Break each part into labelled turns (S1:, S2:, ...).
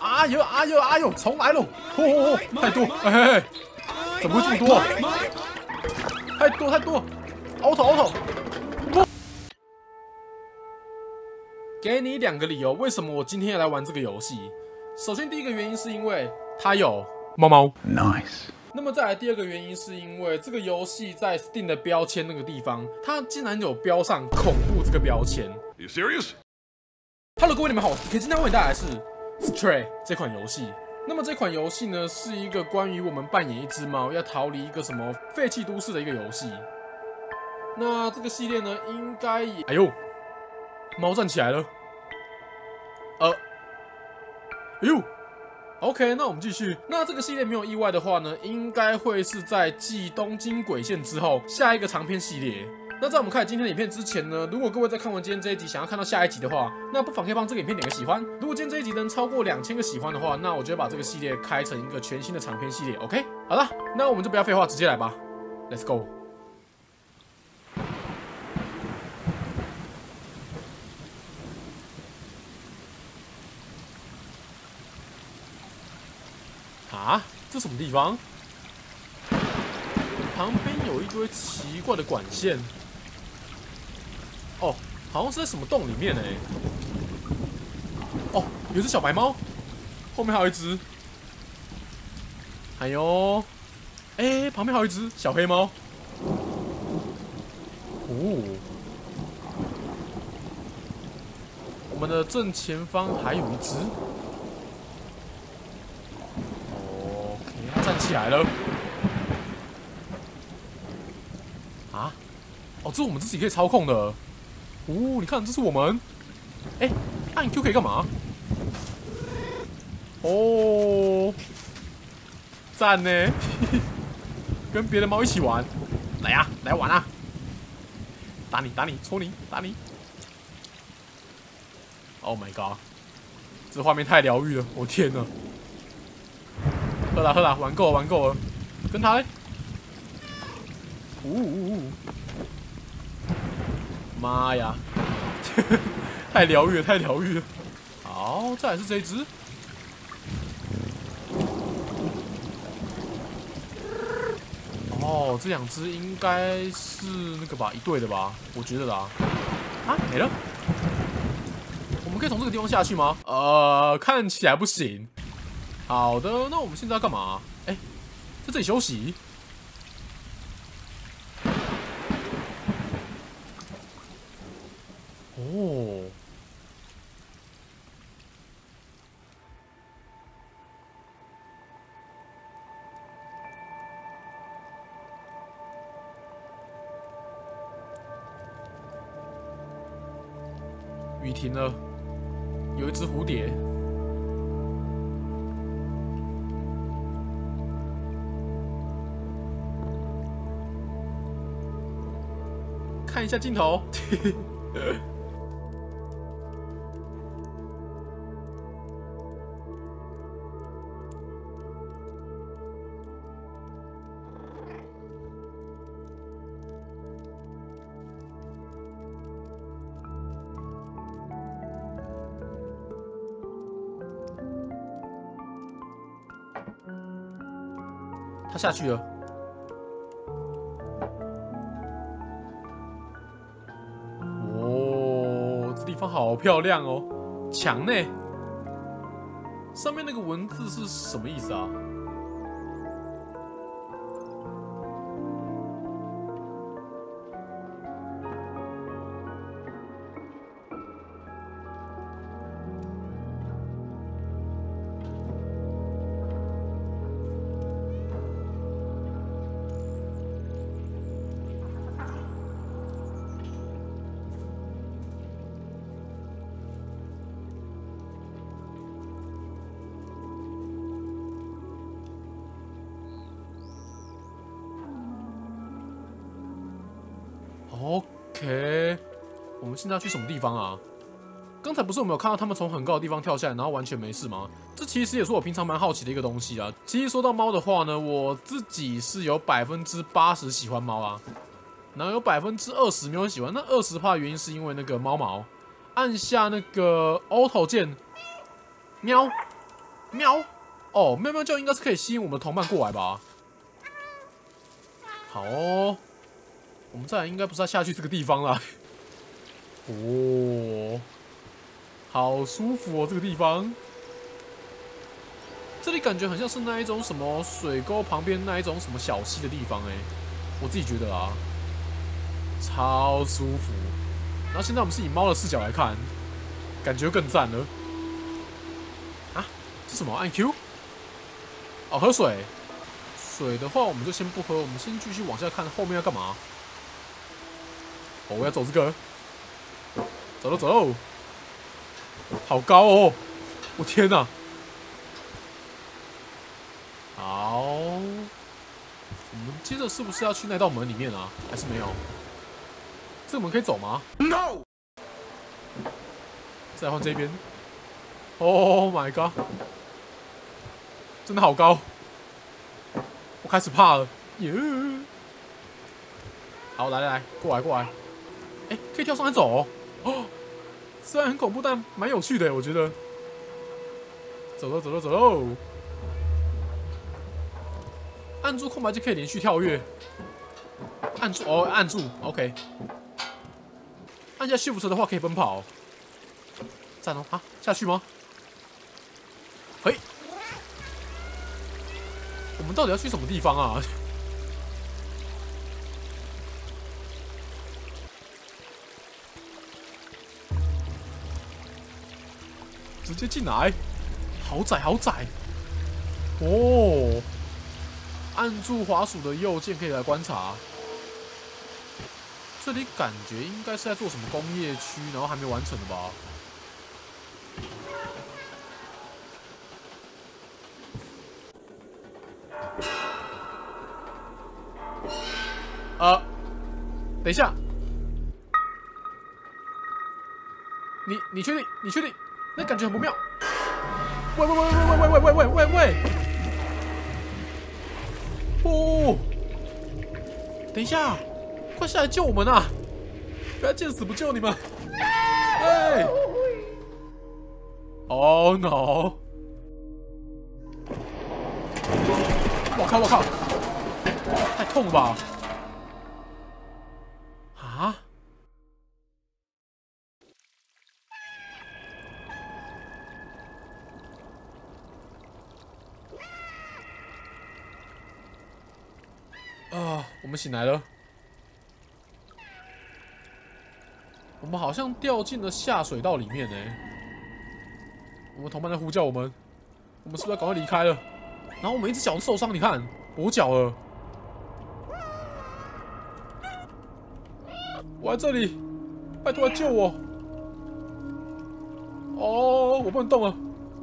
S1: 哎呦，重来喽！太多，哎，怎么会这么多？太多，auto。给你2个理由，为什么我今天要来玩这个游戏。首先，第一个原因是因为它有猫猫
S2: ，nice。
S1: 那么再来第2个原因是因为这个游戏在 Steam 的标签那个地方，它竟然有标上恐怖这个标签。
S2: You serious？
S1: Hello， 各位你们好，今天为你带来的是 Stray 这款游戏。那么这款游戏呢，是一个关于我们扮演一只猫，要逃离一个什么废弃都市的一个游戏。那这个系列呢，应该也……哎呦，猫站起来了。哎呦 ，OK， 那我们继续。那这个系列没有意外的话呢，应该会是在继东京鬼线之后下一个长篇系列。那在我们开始今天的影片之前呢，如果各位在看完今天这一集，想要看到下一集的话，那不妨可以帮这个影片点个喜欢。如果今天这一集能超过2000个喜欢的话，那我就会把这个系列开成一个全新的长篇系列。OK， 好了，那我们就不要废话，直接来吧 ，Let's go。啊，这什么地方？旁边有一堆奇怪的管线。哦，好像是在什么洞里面哎。哦，有只小白猫，后面还有一只。哎呦，哎，旁边还有一只小黑猫。哦，我们的正前方还有一只。站起来了！啊！哦，这是我们自己可以操控的。哦，你看，这是我们。哎，按 Q 可以干嘛？哦，赞呢！跟别的猫一起玩，来呀，来玩啊！打你，戳你，打你 ！Oh my god！ 这画面太疗愈了，我天哪！喝啦，玩够了，跟他嘞！妈呀，太疗愈了！好，再来是这一只。哦，这2只应该是那个吧，一对的吧？我觉得啦。啊，没了。我们可以从这个地方下去吗？看起来不行。好的，那我们现在要干嘛？哎，在这里休息。哦，雨停了，有一只蝴蝶。看一下镜头，他下去了。地方好漂亮哦，墙内上面那个文字是什么意思啊？OK， 我们现在要去什么地方啊？刚才不是我们有看到他们从很高的地方跳下来，然后完全没事吗？这其实也是我平常蛮好奇的一个东西啊。其实说到猫的话呢，我自己是有80%喜欢猫啊，然后有20%没有喜欢。那20%的原因是因为那个猫毛，按下那个 Auto 键，喵， 喵！哦，喵喵叫应该是可以吸引我们的同伴过来吧？好哦，我们再来应该不是要下去这个地方啦。哦，好舒服哦，这个地方。这里感觉很像是那一种什么水沟旁边那一种什么小溪的地方我自己觉得啦，超舒服。然后现在我们是以猫的视角来看，感觉更赞了。啊，这什么？按 Q？ 哦，喝水。水的话，我们就先不喝，我们先继续往下看，后面要干嘛？哦，我要走这个，走喽走喽，好高哦！我天哪！好，我们接着是不是要去那道门里面啊？还是没有？这个门可以走吗 ？No。再换这边。Oh my god！ 真的好高，我开始怕了。耶！好，来来来，过来过来。哎，可以跳上来走哦。虽然很恐怖，但蛮有趣的，我觉得。走喽走喽走喽！按住空白就可以连续跳跃。按住哦，按住 ，OK。按下 Shift 的话可以奔跑。赞哦！啊，下去吗？嘿，我们到底要去什么地方啊？直接进来，好窄好窄。哦，按住滑鼠的右键可以来观察。这里感觉应该是在做什么工业区，然后还没完成的吧？等一下，你确定？你确定？那感觉很不妙。喂！不，等一下，快下来救我们啊！不要见死不救你们！哎 ！Oh no！ 我靠！太痛了吧！啊！我们醒来了。我们好像掉进了下水道里面我们同伴在呼叫我们，我们是不是要赶快离开了？然后我们一只脚受伤，你看跛脚了。我在这里，拜托来救我！哦，我不能动了。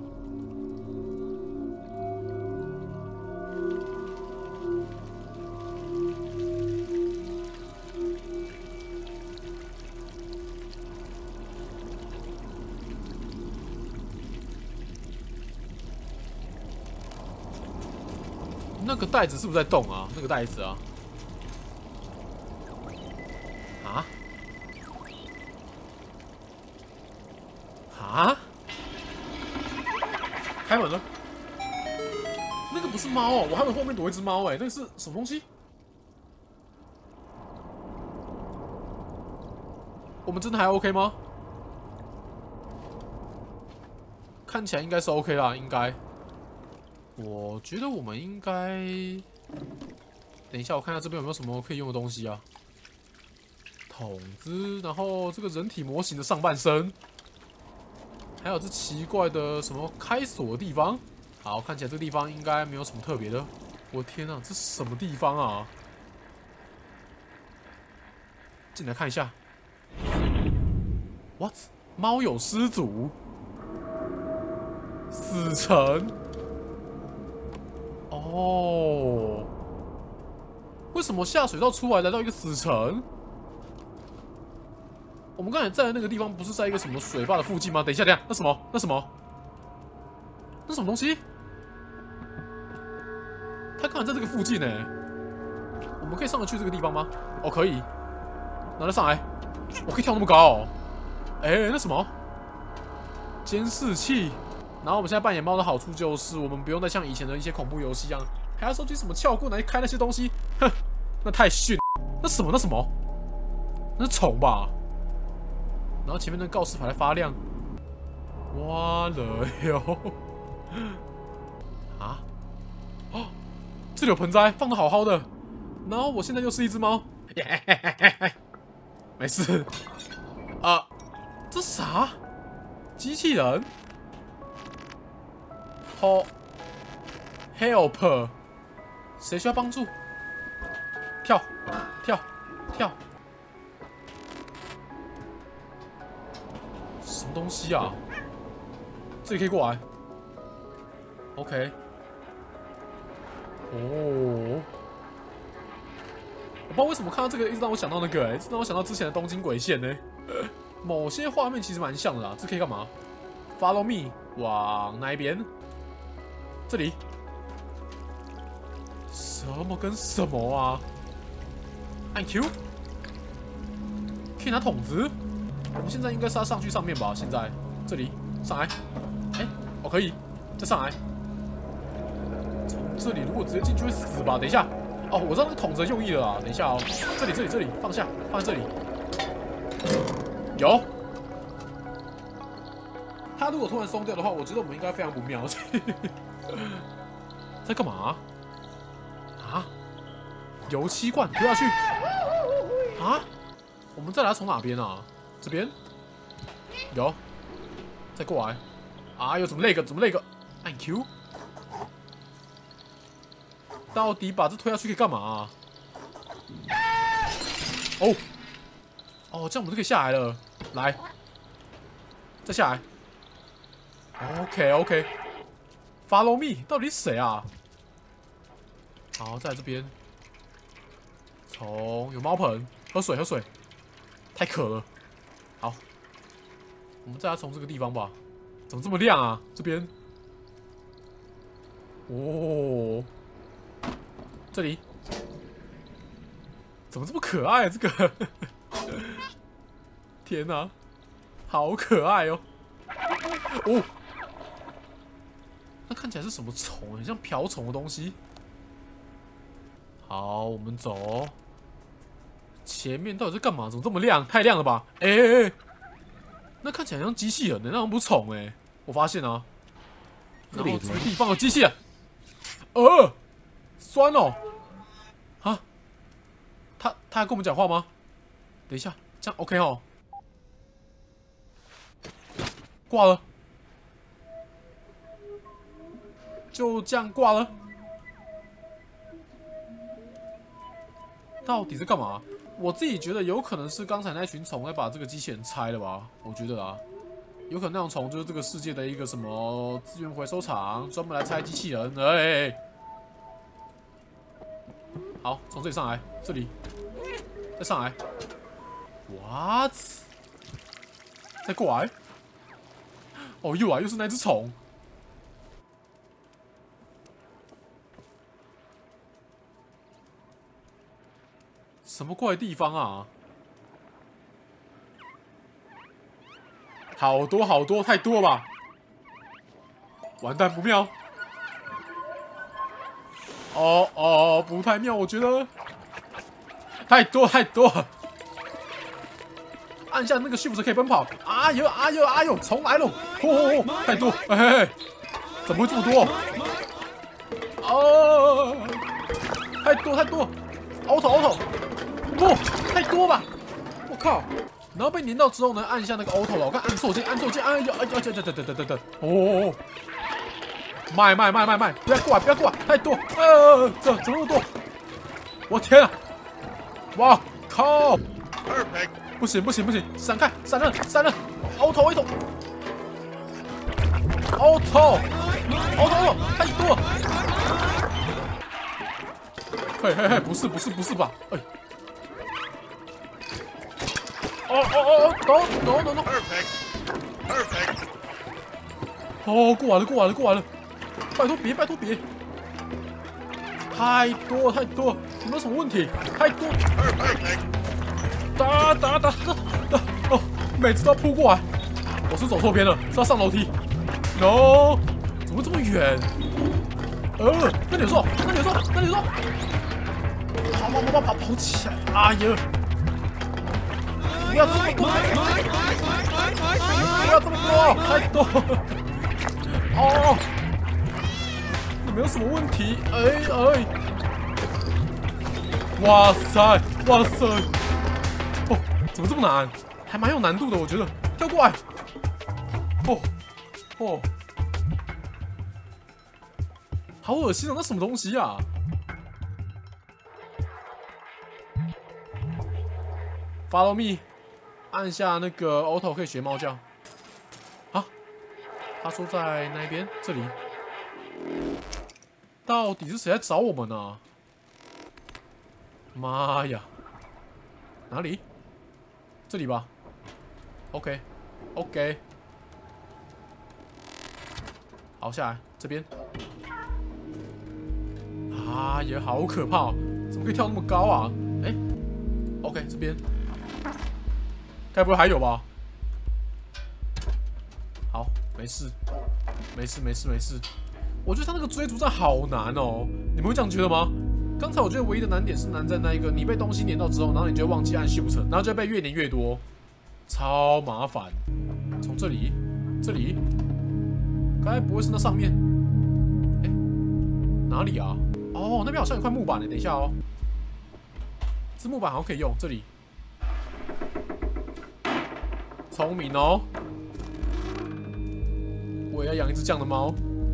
S1: 那个袋子是不是在动啊？那个袋子啊？啊？啊？开门了。那个不是猫哦，我还以为后面躲一只猫那个是什么东西？我们真的还 OK 吗？看起来应该是 OK 啦，应该。我觉得我们应该……等一下，我看一下这边有没有什么可以用的东西啊？筒子，然后这个人体模型的上半身，还有这奇怪的什么开锁的地方。好，看起来这个地方应该没有什么特别的。我天啊，这是什么地方啊？进来看一下。What？ 猫有失足，死城。哦，为什么下水道出来来到一个死城？我们刚才在的那个地方不是在一个什么水坝的附近吗？等一下，那什么？那什么东西？他刚才在这个附近我们可以上得去这个地方吗？哦，可以。拿得上来，我可以跳那么高那什么？监视器？ 然后我们现在扮演猫的好处就是，我们不用再像以前的一些恐怖游戏一样，还要收集什么撬棍来开那些东西，哼，那太逊。那什么？那什么？那是虫吧？然后前面那个告示牌在发亮，哇了哟！啊？哦，这里有盆栽，放的好好的。然后我现在又是一只猫，没事。啊，这啥？机器人？哦 ，help， 谁需要帮助？跳，跳，跳！什么东西啊？这里可以过来。OK。哦，我不知道为什么看到这个，一直让我想到那个，一直让我想到之前的东京鬼线呢。某些画面其实蛮像的啦。这可以干嘛 ？Follow me， 往哪一边？这里。什么跟什么啊？按 Q， 可以拿筒子。我们现在应该是要上去上面吧？现在这里上来，哎，哦可以，再上来。从这里如果直接进去会死吧？等一下，哦，我知道那个筒子的用意了啊。等一下哦，这里，放下，放在这里。有。它如果突然松掉的话，我觉得我们应该非常不妙。在干嘛？啊？油漆罐丢下去。啊？我们再来从哪边啊？这边有，再过来。啊，有怎么那个？怎么那个？按 Q。到底把这推下去可以干嘛啊？哦，哦，这样我们就可以下来了。来，再下来。OK，Follow me， 到底谁啊？好，在这边。有猫盆，喝水，太渴了。好，我们再来从这个地方吧。怎么这么亮啊？这边。哦，这里怎么这么可爱啊？这个，天哪，好可爱哦！哦，那看起来是什么虫？很像瓢虫的东西。好，我们走。前面到底在干嘛？怎么这么亮？太亮了吧！哎，那看起来像机器人的，那好像不是虫哎。我发现啊，然后这个地方有机器人。酸哦！啊，他还跟我们讲话吗？等一下，这样 OK 哦。挂了，就这样挂了。到底是干嘛？我自己觉得有可能是刚才那群虫在把这个机器人拆了吧？我觉得啊，有可能那种虫就是这个世界的一个什么资源回收厂，专门来拆机器人。哎，好，从这里上来，这里，再上来。What？ 再过来。哦，又是那只虫。什么怪地方啊？好多，太多了吧？完蛋，不妙。哦，不太妙，我觉得太多。按下那个 shift 可以奔跑。啊呦，虫来了！太多，嘿，怎么会这么多？哦，太多，凹头。不，太多吧！我靠！然后被粘到之后呢，按下那个 auto 了。我看按错键，哎呦，等。哦，慢，不要过来，太多，这怎么那么多？我天啊！哇靠！不行，闪开，闪人 ，auto， 太多了！嘿，不是吧？哎。等。Perfect。哦，过来了！拜托别！太多，有没有什么问题？太多。打！哦，每次都要扑过来。我是走错边了，是要上楼梯。 ，no， 怎么这么远？那你说，跑起来！哎呀，不要这么多，不要这么多，太多。哦，你没有什么问题？哇塞！哦，怎么这么难？还蛮有难度的，我觉得。跳过来。哦，好恶心啊！那什么东西啊？Follow me， 按下那个 Auto 可以学猫叫。啊，他说在那边，这里。到底是谁在找我们呢？妈呀！哪里？这里吧。OK。好，下来这边。啊，也好可怕哦！怎么可以跳那么高啊？OK， 这边。该不会还有吧？好，没事。我觉得他那个追逐战好难哦，你们会这样觉得吗？刚才我觉得唯一的难点是难在那一个，你被东西粘到之后，然后你就会忘记按 Shift， 然后就会被越粘越多，超麻烦。从这里，该不会是那上面？哪里啊？哦，那边好像有块木板呢，等一下哦。这木板好像可以用，这里。聪明哦！我也要养一只这样的猫。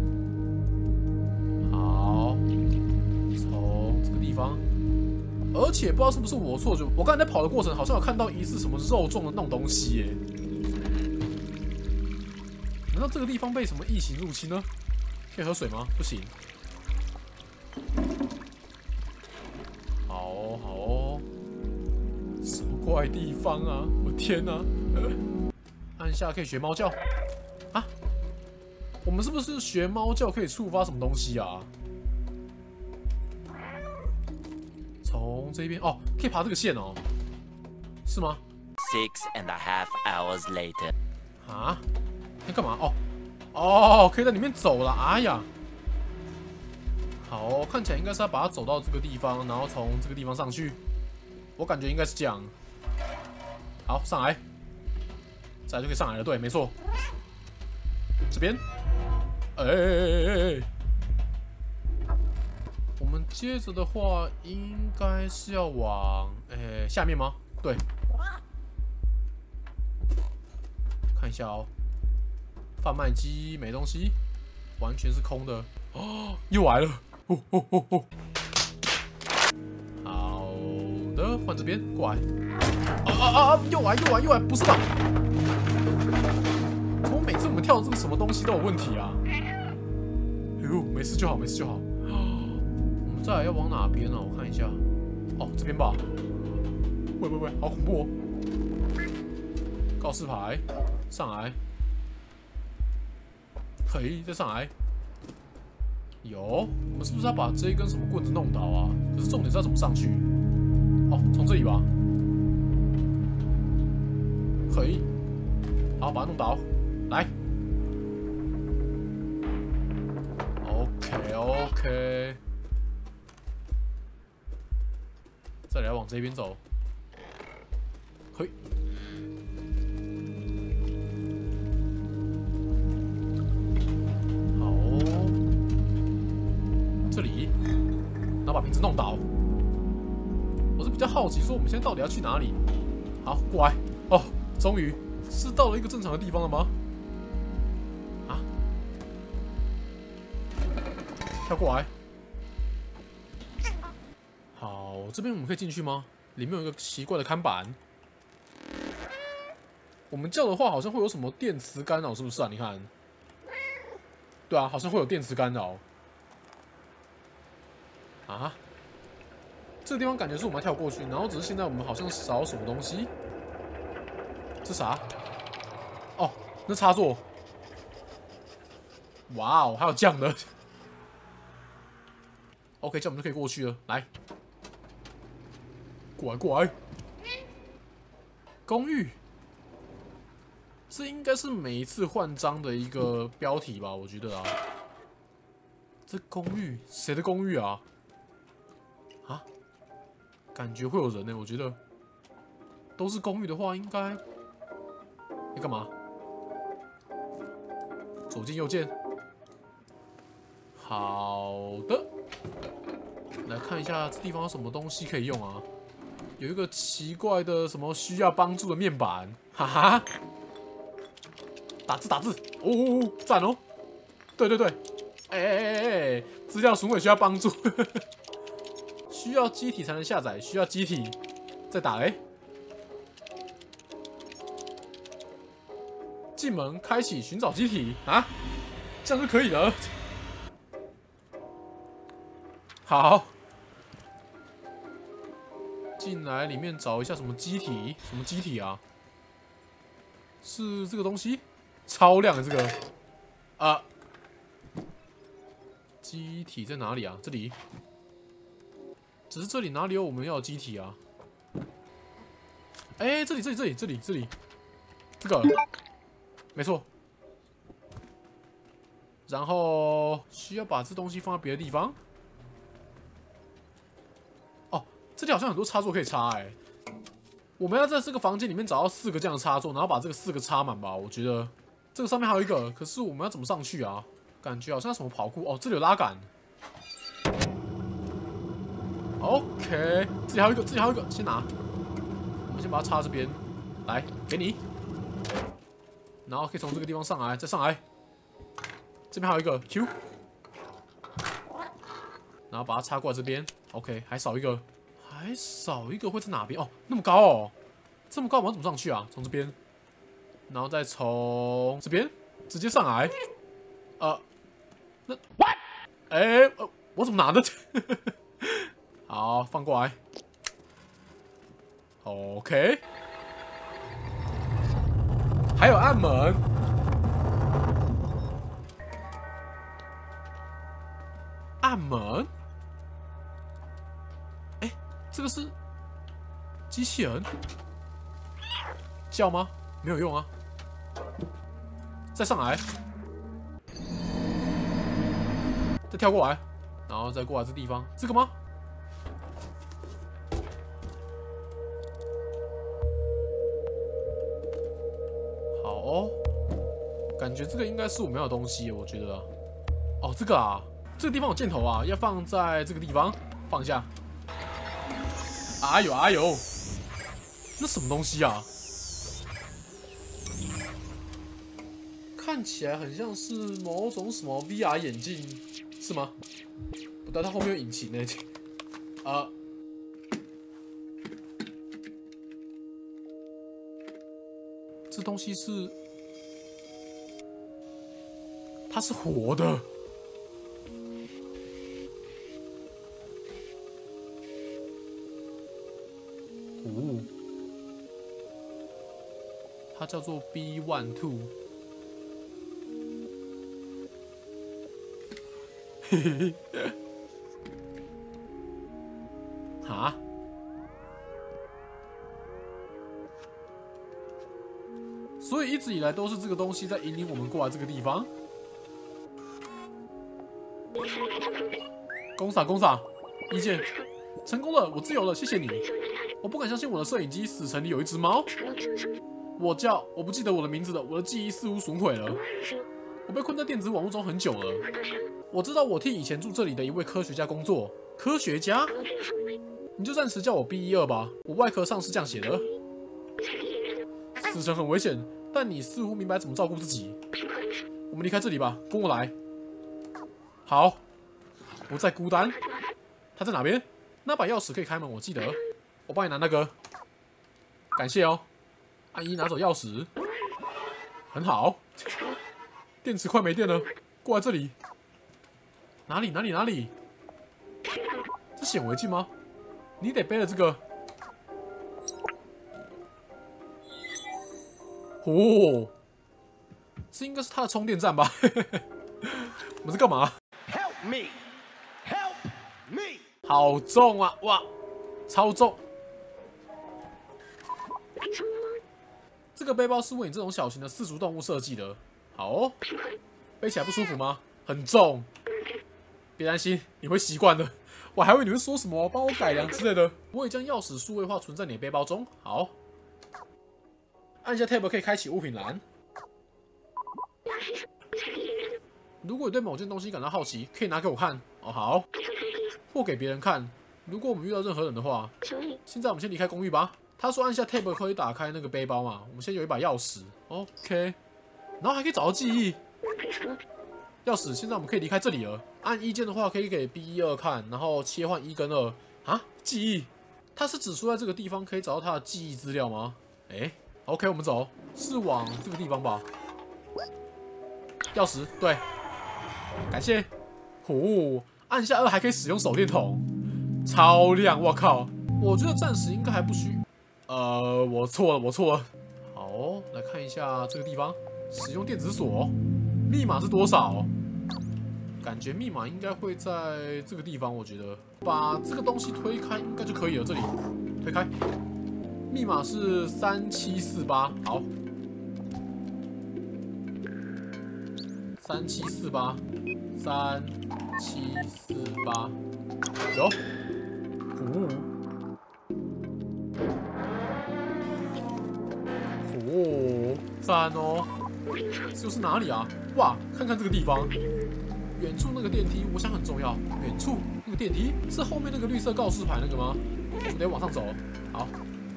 S1: 好，从这个地方，而且不知道是不是我错觉，我刚才在跑的过程好像有看到疑似什么肉粽的那种东西耶。难道这个地方被什么异形入侵呢？可以喝水吗？不行。好哦，什么怪地方啊！我天哪！按下可以学猫叫啊！我们是不是学猫叫可以触发什么东西啊？从这边哦，可以爬这个线哦，是吗
S2: 6.5 hours later。
S1: 啊？要干嘛？哦，可以在里面走了。哎呀，好，看起来应该是要把它走到这个地方，然后从这个地方上去。我感觉应该是这样。好，上来。再来就可以上来了，对，没错。这边，我们接着的话，应该是要往下面吗？对，看一下哦。贩卖机没东西，完全是空的。哦，又来了！好的，换这边过来。又来！不是吧？怎么每次我们跳这个什么东西都有问题啊？没事就好。我们再来要往哪边呢？我看一下。哦，这边吧。喂，好恐怖哦！告示牌，上来。嘿，再上来。有，我们是不是要把这一根什么棍子弄倒啊？可是重点是要怎么上去？哦，从这里吧。嘿，好，把它弄倒。来。OK， 再来往这边走。嘿，好哦，这里，然后把瓶子弄倒。我是比较好奇，说我们现在到底要去哪里？好，过来。哦，终于是到了一个正常的地方了吗？啊！跳过来。好，这边我们可以进去吗？里面有一个奇怪的看板。我们叫的话，好像会有什么电磁干扰，是不是啊？你看，对啊，好像会有电磁干扰。啊！这个地方感觉是我们要跳过去，然后只是现在我们好像少什么东西。这啥？哦，那插座。哇哦，还有这样的。OK， 这样我们就可以过去了。来，过来。公寓。 这应该是每一次换章的一个标题吧，我觉得啊。这公寓谁的公寓啊？啊？感觉会有人呢，我觉得。都是公寓的话，应该。你干嘛？左键右键。好的。来看一下这地方有什么东西可以用啊？有一个奇怪的什么需要帮助的面板，哈哈。打字，哦，赞哦！对，哎，资料损毁需要帮助，需要机体才能下载，需要机体再打嘞。进门开启寻找机体啊，这样就可以了。好，进来里面找一下什么机体？什么机体啊？是这个东西？超亮的这个啊！机体在哪里啊？这里。只是这里哪里有我们要的机体啊？哎，这里，这个。没错，然后需要把这东西放在别的地方。哦，这里好像很多插座可以插哎。我们要在这个房间里面找到4个这样的插座，然后把这个4个插满吧。我觉得这个上面还有一个，可是我们要怎么上去啊？感觉好像什么跑酷哦，这里有拉杆。OK， 这里还有一个，先拿。我们先把它插这边，来，给你。然后可以从这个地方上来，再上来。这边还有一个 Q， 然后把它插过来这边。OK， 还少一个会在哪边？哦，那么高哦，这么高，我们怎么上去啊？从这边，然后再从这边直接上来。那我怎么拿的？好，放过来。OK。还有暗门，哎，这个是机器人叫吗？没有用啊！再上来，再跳过来，然后再过来这地方，这个吗？哦，感觉这个应该是我们要的东西，我觉得。哦，这个啊，这个地方有箭头啊，要放在这个地方，放一下。哎呦，那什么东西啊？看起来很像是某种什么 VR 眼镜，是吗？不对，它后面有引擎呢。这东西是，它是活的。哦，它叫做 B12。嘿嘿嘿。哈？所以一直以来都是这个东西在引领我们过来这个地方。公傻，一键成功了，我自由了，谢谢你。我不敢相信我的摄影机死城里有一只猫。我不记得我的名字了，我的记忆似乎损毁了。我被困在电子网络中很久了。我知道我替以前住这里的一位科学家工作。科学家？你就暂时叫我 B12吧，我外壳上是这样写的。死城很危险，但你似乎明白怎么照顾自己。我们离开这里吧，跟我来。好，不再孤单。他在哪边？那把钥匙可以开门，我记得。我帮你拿那个。感谢哦。按一拿走钥匙。很好。电池快没电了，过来这里。哪里？这显微镜吗？你得背了这个。哦，这应该是它的充电站吧？我们在干嘛
S3: ？Help me! Help me!
S1: 好重啊！哇，超重！ 这个背包是为你这种小型的四足动物设计的。好哦，背起来不舒服吗？很重，别担心，你会习惯的。我还以为你会说什么帮我改良之类的。我已将钥匙数位化存在你的背包中。好，按下 Tab 可以开启物品栏。如果你对某件东西感到好奇，可以拿给我看。哦，好，或给别人看。如果我们遇到任何人的话，现在我们先离开公寓吧。他说按下 Tab 可以打开那个背包嘛。我们先有一把钥匙 ，OK， 然后还可以找到记忆。钥匙，现在我们可以离开这里了。按1键的话，可以给 B12 看，然后切换1跟2。啊，记忆，它是指出在这个地方可以找到它的记忆资料吗？OK， 我们走，是往这个地方吧？钥匙，对，感谢。按下2还可以使用手电筒，超亮！我靠，我觉得暂时应该还不需。我错了。好，来看一下这个地方，使用电子锁，密码是多少？感觉密码应该会在这个地方，我觉得把这个东西推开应该就可以了。这里推开，密码是3748。好，3748，3748，有，赞哦！这又是哪里啊？哇，看看这个地方。远处那个电梯，我想很重要。远处那个电梯是后面那个绿色告示牌那个吗？我得往上走。好，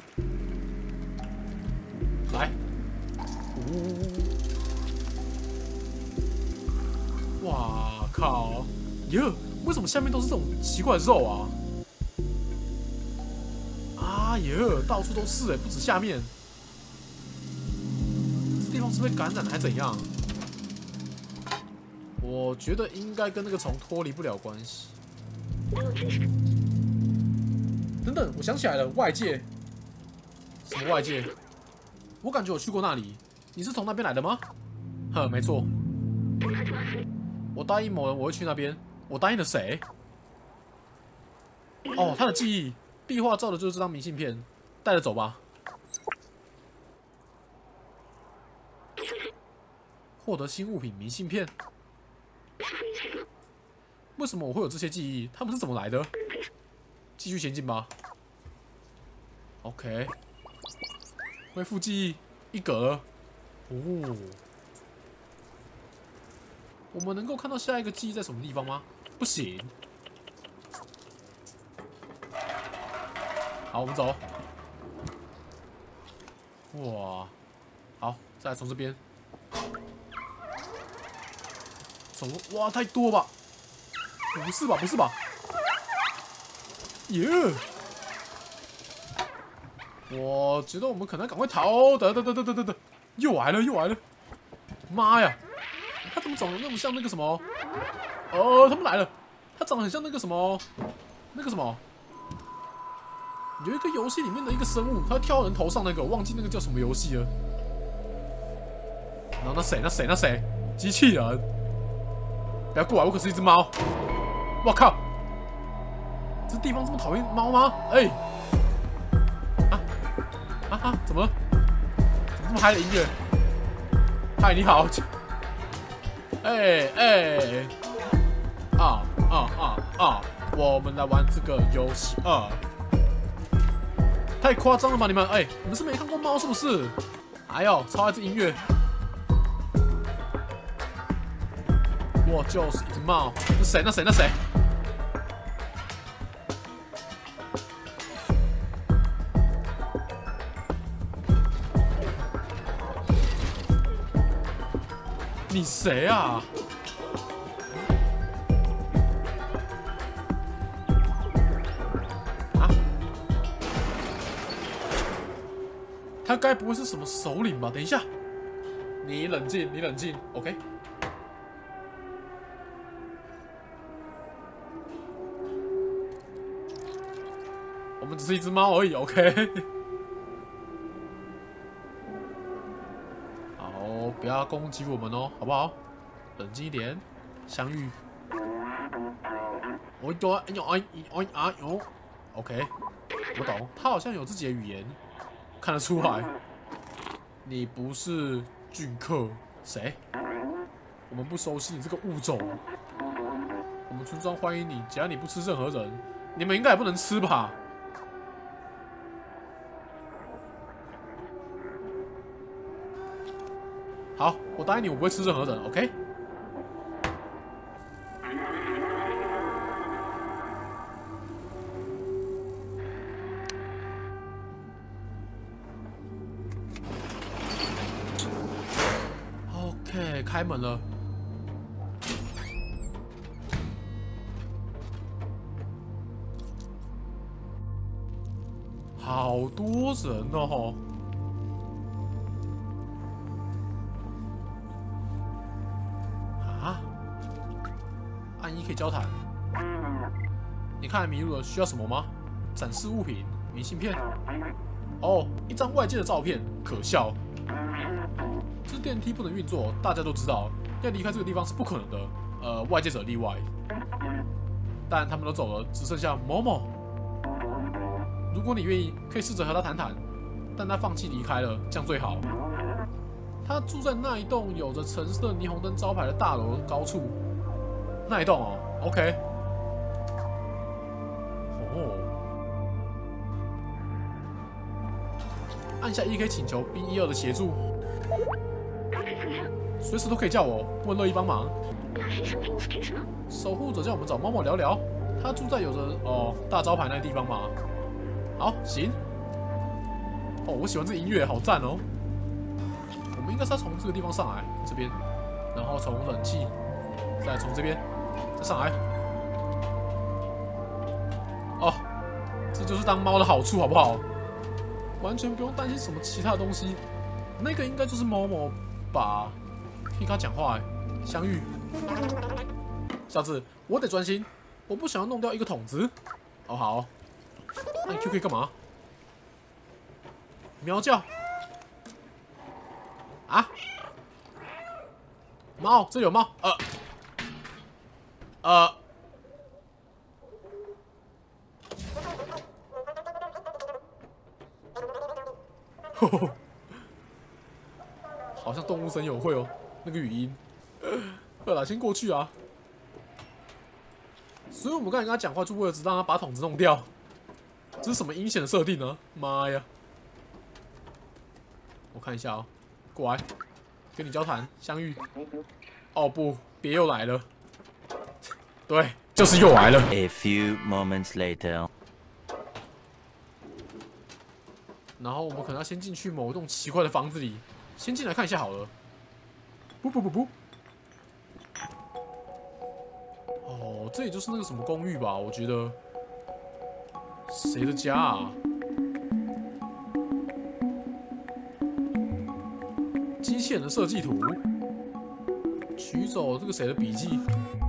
S1: 来。哇靠！哟，为什么下面都是这种奇怪的肉啊？啊哟，到处都是不止下面。这地方是被感染了还怎样？我觉得应该跟那个虫脱离不了关系。等等，我想起来了，外界。什么外界？我感觉我去过那里。你是从那边来的吗？没错。我答应某人我会去那边。我答应了谁？哦，他的记忆壁画照的就是这张明信片，带着走吧。获得新物品明信片。为什么我会有这些记忆？他们是怎么来的？继续前进吧。OK， 恢复记忆1格了。哦，我们能够看到下一个记忆在什么地方吗？不行。好，我们走。哇，好，再来从这边。走，哇，太多吧？不是吧？不是吧？耶！我觉得我们可能赶快逃。等，又来了！妈呀！他怎么长得那么像那个什么？他们来了！他长得很像那个什么？有一个游戏里面的一个生物，它会跳人头上那个，我忘记那个叫什么游戏了。然后那谁？机器人！不要过来，我可是一只猫！我靠！这地方这么讨厌猫吗？怎么了？怎么这么嗨的音乐？嗨，你好！我们来玩这个游戏太夸张了吧你们？你们是没看过猫是不是？哎呦，超爱这音乐！我就是一只猫。那谁？你谁啊？他该不会是什么首领吧？等一下，你冷静，OK。我们只是一只猫而已 ，OK。好，不要攻击我们哦，好不好？冷静一点，相遇。OK， 我懂，他好像有自己的语言，看得出来。 你不是俊客，谁？我们不熟悉你这个物种。我们村庄欢迎你，只要你不吃任何人，你们应该也不能吃吧？好，我答应你，我不会吃任何人 ，OK？ OK， 开门了。好多人哦。啊！按一可以交谈。你看来迷路了，需要什么吗？展示物品，明信片。哦，一张外界的照片，可笑。这电梯不能运作，大家都知道，要离开这个地方是不可能的。外界者例外。但他们都走了，只剩下某某。如果你愿意，可以试着和他谈谈，但他放弃离开了，这样最好。他住在那一栋有着橙色霓虹灯招牌的大楼高处。那一栋哦 ，OK。哦。按下1可以请求 B12的协助。随时都可以叫我，我乐意帮忙。守护者叫我们找猫猫聊聊，他住在有着大招牌那个地方嘛。好，行。哦，我喜欢这个音乐，好赞哦。我们应该是要从这个地方上来，这边，然后从冷气，再从这边再上来。哦，这就是当猫的好处，好不好？完全不用担心什么其他的东西。那个应该就是猫猫吧？可以跟他讲话哎。相遇，小子，我得专心，我不想要弄掉一个筒子。哦，好。按 Q 可以干嘛？喵叫。啊！猫，这里有猫。好像动物森友会哦，那个语音。好啦，先过去啊。所以我们刚才跟他讲话，就为了只让他把筒子弄掉。这是什么阴险的设定呢？妈呀！我看一下哦，过来，跟你交谈，相遇。哦不，别又来了。对，就是又来了。
S2: A few moments later.
S1: 然后我们可能要先进去某一栋奇怪的房子里，先进来看一下好了。不。哦，这里就是那个什么公寓吧？我觉得。谁的家啊？机器人的设计图，取走这个谁的笔记？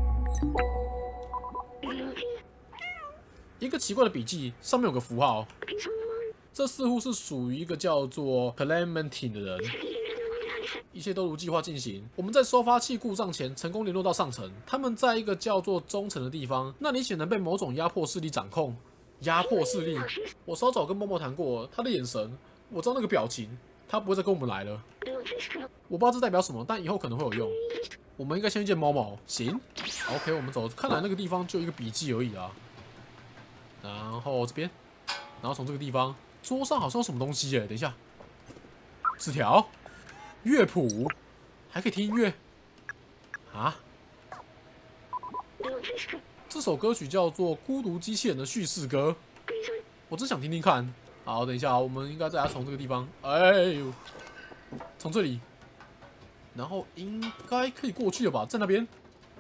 S1: 一个奇怪的笔记，上面有个符号，这似乎是属于一个叫做 Clementine 的人。一切都如计划进行。我们在收发器故障前成功联络到上层，他们在一个叫做中层的地方，那里显然被某种压迫势力掌控。压迫势力，我稍早跟默默谈过，他的眼神，我知道那个表情，他不会再跟我们来了。我不知道这代表什么，但以后可能会有用。我们应该先去见猫猫，行 ？OK， 我们走。看来那个地方就一个笔记而已啦。然后这边，然后从这个地方，桌上好像有什么东西耶？等一下，纸条、乐谱，还可以听音乐啊？这首歌曲叫做《孤独机器人的叙事歌》，我真想听听看。好，等一下，我们应该再从这个地方，哎呦，从这里，然后应该可以过去了吧？在那边。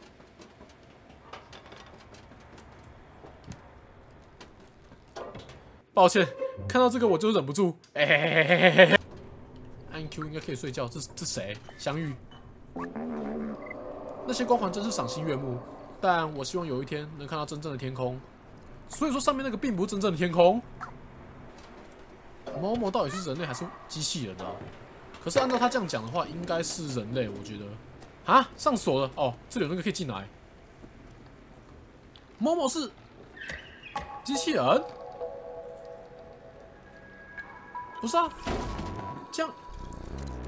S1: 抱歉，看到这个我就忍不住，按 Q 应该可以睡觉。这谁？相遇。那些光环真是赏心悦目。但我希望有一天能看到真正的天空，所以说上面那个并不是真正的天空。某某到底是人类还是机器人啊？可是按照他这样讲的话，应该是人类，我觉得。啊，上锁了哦，这里有那个可以进来。某某是机器人？不是啊，这样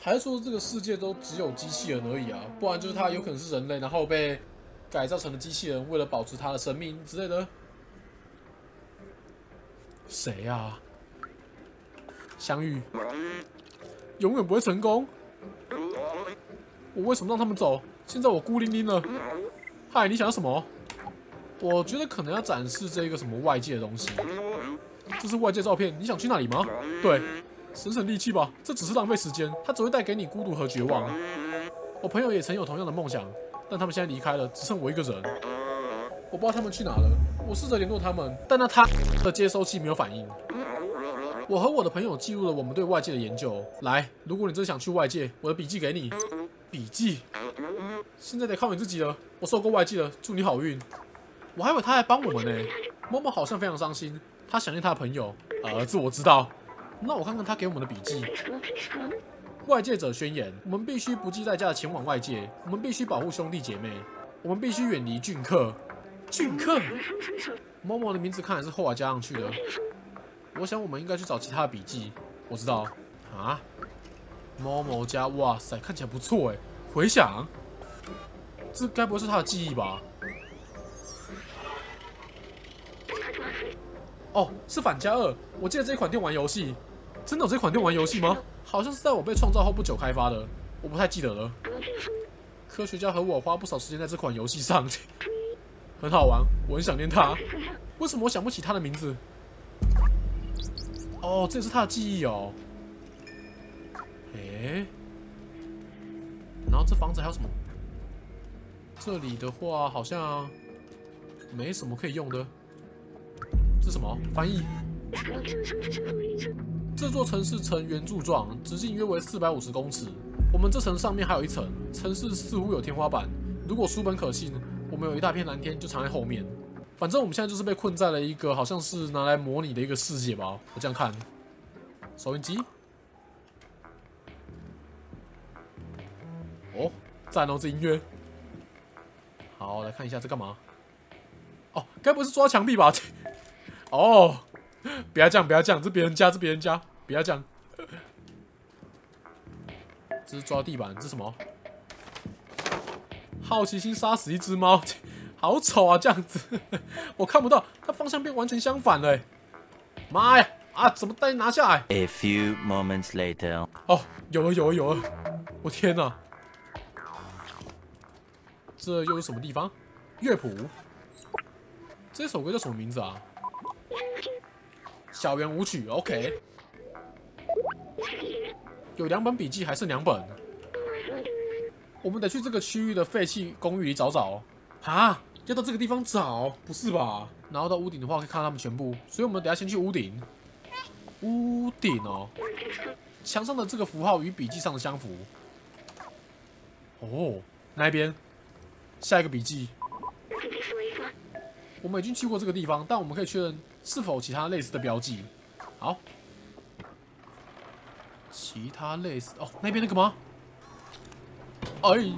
S1: 还是说这个世界都只有机器人而已啊？不然就是他有可能是人类，然后被改造成了机器人，为了保持他的生命之类的。谁啊？相遇，永远不会成功。我为什么让他们走？现在我孤零零了。嗨，你想要什么？我觉得可能要展示这个什么外界的东西。这是外界照片，你想去那里吗？对。省省力气吧，这只是浪费时间，它只会带给你孤独和绝望。我朋友也曾有同样的梦想，但他们现在离开了，只剩我一个人。我不知道他们去哪了。我试着联络他们，但那他的接收器没有反应。我和我的朋友记录了我们对外界的研究。来，如果你真想去外界，我的笔记给你。笔记？现在得靠你自己了。我受够外界了，祝你好运。我还以为他还帮我们呢。某某好像非常伤心，他想念他的朋友。这我知道。那我看看他给我们的笔记。外界者宣言：我们必须不计代价的前往外界，我们必须保护兄弟姐妹，我们必须远离俊客。俊客？某某的名字看来是后来加上去的。我想我们应该去找其他的笔记。我知道啊，某某家，哇塞，看起来不错哎。回想，这该不会是他的记忆吧？哦，是反加2。我记得这款电玩游戏，真的有这款电玩游戏吗？好像是在我被创造后不久开发的，我不太记得了。科学家和我花不少时间在这款游戏上，很好玩，我很想念他。为什么我想不起他的名字？哦，这也是他的记忆哦。然后这房子还有什么？这里的话好像没什么可以用的。这是什么？翻译。这座城市呈圆柱状，直径约为450公尺。我们这层上面还有一层，城市似乎有天花板。如果书本可信，我们有一大片蓝天就藏在后面。反正我们现在就是被困在了一个好像是拿来模拟的一个世界吧，我这样看。收音机。哦，赞哦，这音乐。好，来看一下这干嘛？哦，该不会是抓墙壁吧？哦，不要这样，不要这样，这别人家，这别人家，不要这样。这是抓地板，这是什么？好奇心杀死一只猫，好丑啊！这样子，我看不到，它方向变完全相反了。妈呀！啊，怎么带拿下来
S2: ？A few moments later。
S1: 哦，有了，有了，有了！我天哪！这又是什么地方？乐谱。这首歌叫什么名字啊？小圆舞曲 ，OK。有2本笔记，还剩2本。我们得去这个区域的废弃公寓里找找。啊，要到这个地方找？不是吧？然后到屋顶的话，可以看到他们全部。所以我们等一下先去屋顶。屋顶哦，墙上的这个符号与笔记上的相符。哦，那边，下一个笔记。我们已经去过这个地方，但我们可以确认是否其他类似的标记。好，其他类似哦，那边那个吗？哎，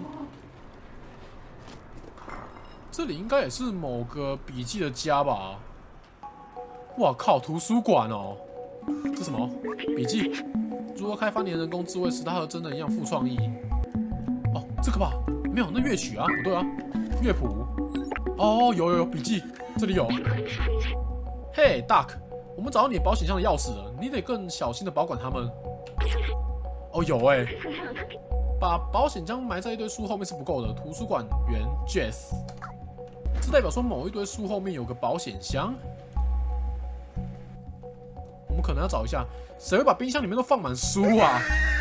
S1: 这里应该也是某个笔记的家吧？哇靠，图书馆哦！这什么笔记？如何开发年人工智慧使它和真人一样富创意？哦，这个吧？没有，那乐曲啊，不对啊，乐谱。哦，有笔记，这里有。嘿 ，Duck， 我们找到你保险箱的钥匙了，你得更小心的保管它们。哦，有哎。把保险箱埋在一堆书后面是不够的。图书馆员 Jess， 这代表说某一堆书后面有个保险箱。我们可能要找一下，谁会把冰箱里面都放满书啊？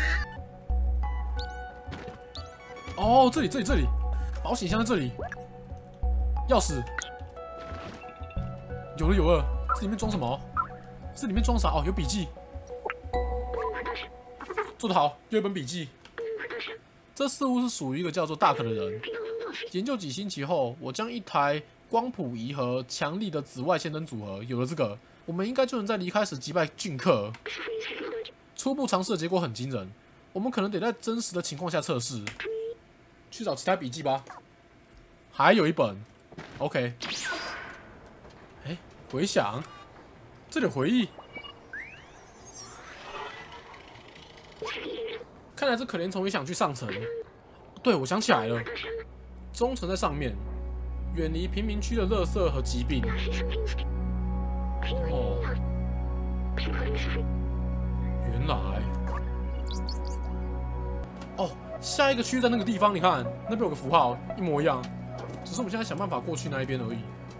S1: 哦，这里，保险箱在这里。钥匙，有了，这里面装什么？这里面装啥？哦，有笔记。做得好，又一本笔记。这似乎是属于一个叫做 Duck 的人。研究几星期后，我将一台光谱仪和强力的紫外线灯组合，有了这个，我们应该就能在离开时击败俊客。初步尝试的结果很惊人，我们可能得在真实的情况下测试。去找其他笔记吧。还有一本 ，OK。回想，这里有回忆。 看来这可怜虫也想去上层。对，我想起来了，中层在上面，远离贫民区的垃圾和疾病。哦，原来，哦，下一个区域在那个地方，你看那边有个符号，一模一样，只是我们现在想办法过去那一边而已。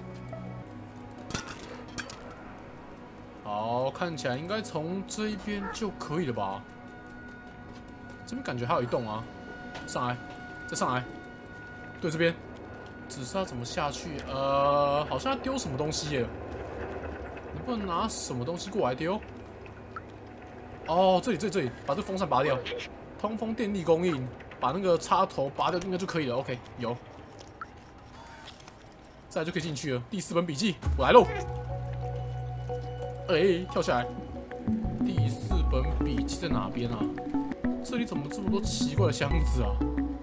S1: 好，看起来应该从这一边就可以了吧？这边感觉还有一栋啊，上来，再上来，对，这边，只是要怎么下去？好像要丢什么东西耶？能不能拿什么东西过来丢？哦，这里，把这风扇拔掉，通风电力供应，把那个插头拔掉应该就可以了。OK， 有，再来就可以进去了。第4本笔记，我来喽！哎，跳下来。第4本笔记在哪边啊？这里怎么这么多奇怪的箱子啊？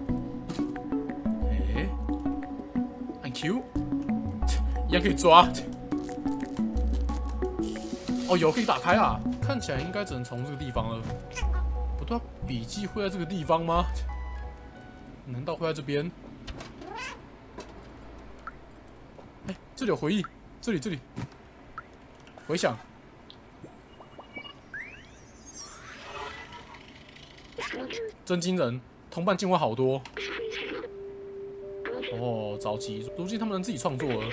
S1: 哎，按 Q， 一样可以抓。哦，有可以打开啊！看起来应该只能从这个地方了。不对啊，笔记会在这个地方吗？难道会在这边？哎，这里有回忆，这里，回想。真惊人，同伴进化好多。哦，着急，如今他们能自己创作了。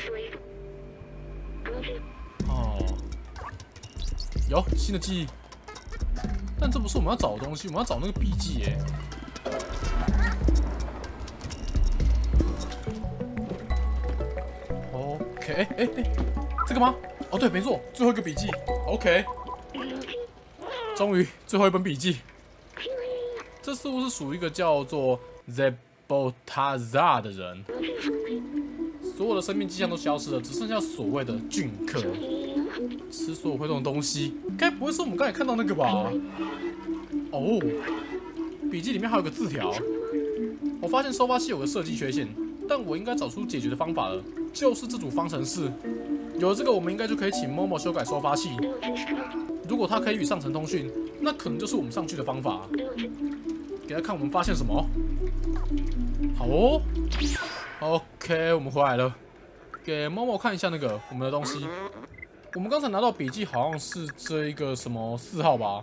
S1: 哦，有新的记忆，但这不是我们要找的东西，我们要找那个笔记耶。OK， 哎，这个吗？哦，对，没错，最后一个笔记。OK， 终于最后一本笔记。这似乎是属于一个叫做 Zebotazar 的人，所有的生命迹象都消失了，只剩下所谓的俊客。吃所有会动的东西，该不会是我们刚才看到那个吧？哦，笔记里面还有个字条。我发现收发器有个设计缺陷，但我应该找出解决的方法了，就是这组方程式。有了这个，我们应该就可以请 Momo 修改收发器。如果他可以与上层通讯，那可能就是我们上去的方法。给他看我们发现什么。好哦 ，OK， 我们回来了。给 Momo 看一下那个我们的东西。我们刚才拿到笔记好像是这一个什么4号吧？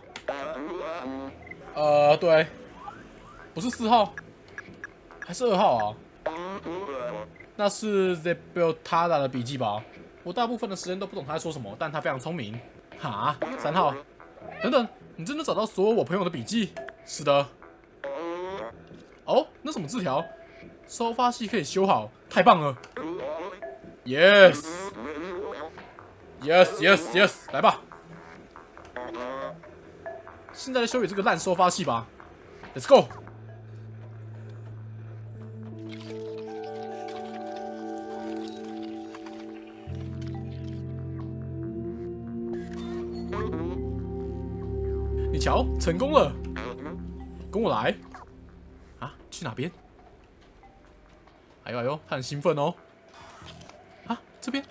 S1: 对，不是4号，还是2号啊？那是 Zebotazar 的笔记吧？我大部分的时间都不懂他在说什么，但他非常聪明。哈，3号，等等，你真的找到所有我朋友的笔记？是的。哦，那什么字条？收发器可以修好，太棒了 ！Yes， 来吧。现在来修理这个烂收发器吧 ，Let's go。你瞧，成功了！跟我来。啊，去哪边？哎呦，他很兴奋哦。啊，这边。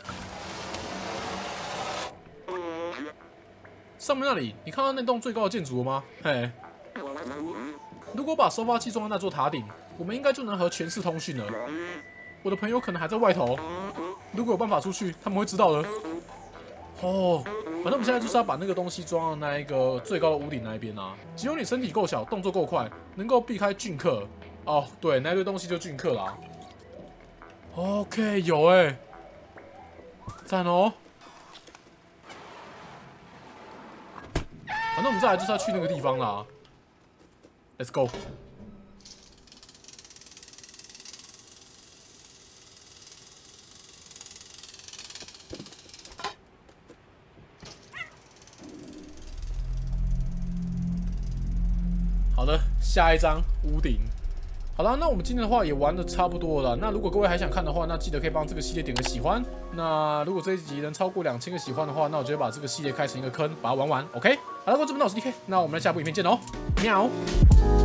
S1: 上面那里，你看到那栋最高的建筑了吗？嘿，如果把收发器装在那座塔顶，我们应该就能和全市通讯了。我的朋友可能还在外头，如果有办法出去，他们会知道的。哦，反正我们现在就是要把那个东西装到那一个最高的屋顶那一边啊。只有你身体够小，动作够快，能够避开俊客。哦，对，那堆东西就俊客啦。OK， 有哎，赞哦。反正我们再来就是要去那个地方啦。Let's go。好的，下一张屋顶。好了，那我们今天的话也玩的差不多了。那如果各位还想看的话，那记得可以帮这个系列点个喜欢。那如果这一集能超过2000个喜欢的话，那我就会把这个系列开成一个坑，把它玩完。OK， 好了，观众们，那我是DK，那我们下部影片见喽，喵。